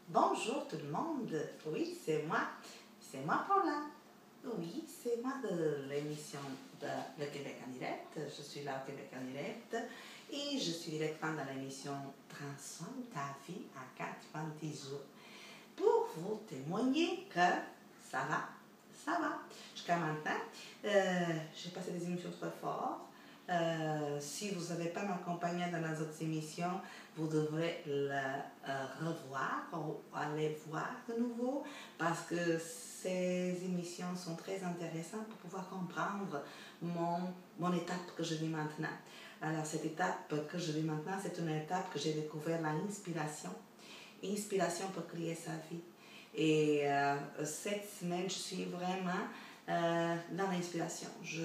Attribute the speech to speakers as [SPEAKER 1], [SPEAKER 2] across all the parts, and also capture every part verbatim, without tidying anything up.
[SPEAKER 1] Bonjour tout le monde. Oui, c'est moi. C'est moi, Paula. Oui, c'est moi de l'émission de Le Québec en direct. Je suis là au Québec en direct et je suis directement dans l'émission Transforme ta vie en quatre-vingt-dix jours pour vous témoigner que ça va, ça va. Jusqu'à maintenant, euh, j'ai passé des émissions très fortes. Euh, si vous n'avez pas m'accompagné dans les autres émissions, vous devrez le euh, revoir ou aller voir de nouveau parce que ces émissions sont très intéressantes pour pouvoir comprendre mon, mon étape que je vis maintenant. Alors cette étape que je vis maintenant, c'est une étape que j'ai découvert l'inspiration. Inspiration pour créer sa vie. Et euh, cette semaine, je suis vraiment euh, dans l'inspiration. Je,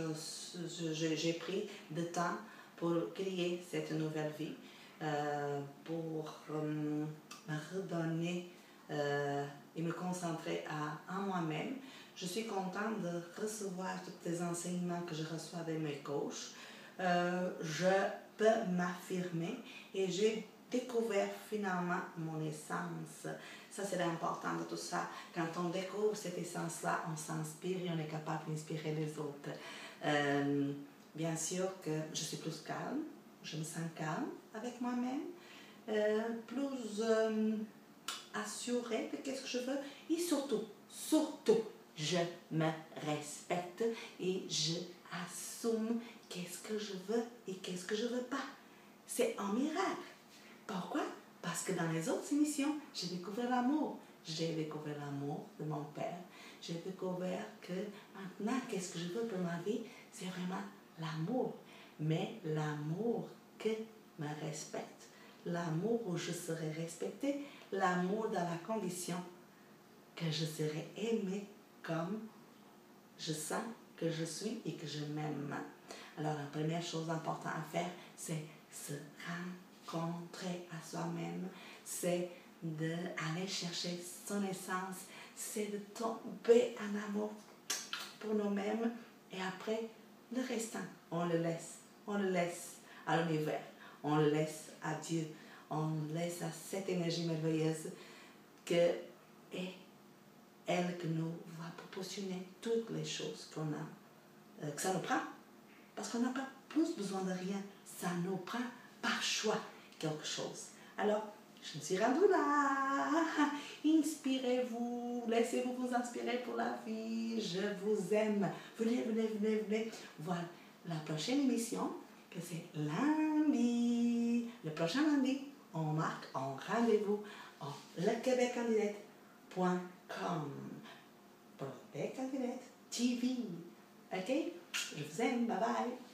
[SPEAKER 1] je, j'ai pris du temps pour créer cette nouvelle vie, euh, pour euh, me redonner euh, et me concentrer à, à moi-même. Je suis contente de recevoir tous les enseignements que je reçois de mes coachs. Euh, je peux m'affirmer et j'ai découvert finalement mon essence. Ça, c'est important de tout ça. Quand on découvre cette essence-là, on s'inspire et on est capable d'inspirer les autres. Euh, bien sûr que je suis plus calme, je me sens calme avec moi-même, euh, plus euh, assurée de qu'est-ce que je veux et surtout, surtout, je me respecte et je assume qu'est-ce que je veux et qu'est-ce que je veux pas. C'est un miracle. Pourquoi? Parce que dans les autres émissions, j'ai découvert l'amour. J'ai découvert l'amour de mon père. J'ai découvert que maintenant, qu'est-ce que je veux pour ma vie? C'est vraiment l'amour. Mais l'amour que me respecte. L'amour où je serai respectée. L'amour dans la condition que je serai aimée comme je sens que je suis et que je m'aime. Alors, la première chose importante à faire, c'est se rencontrer à soi-même, c'est d'aller chercher son essence, c'est de tomber en amour pour nous-mêmes et après, le restant, on le laisse, on le laisse à l'univers, on le laisse à Dieu, on le laisse à cette énergie merveilleuse que est elle qui nous va proportionner toutes les choses qu'on a, euh, que ça nous prend. Parce qu'on n'a pas plus besoin de rien. Ça nous prend par choix quelque chose. Alors, je me suis rendue là. Inspirez-vous. Laissez-vous vous inspirer pour la vie. Je vous aime. Venez, venez, venez, venez. Voilà la prochaine émission, que c'est lundi. Le prochain lundi, on marque un rendez-vous au le québec en direct point com pour le Québec en direct T V. OK? Je vous aime. Bye bye.